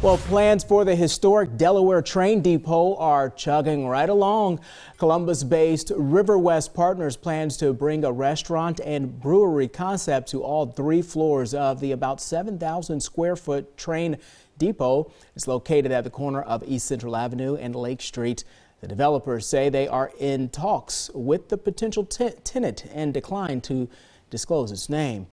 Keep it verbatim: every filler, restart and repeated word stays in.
Well, plans for the historic Delaware train depot are chugging right along. Columbus-based River West Partners plans to bring a restaurant and brewery concept to all three floors of the about seven thousand square foot train depot. It's located at the corner of East Central Avenue and Lake Street. The developers say they are in talks with the potential tenant and decline to disclose its name.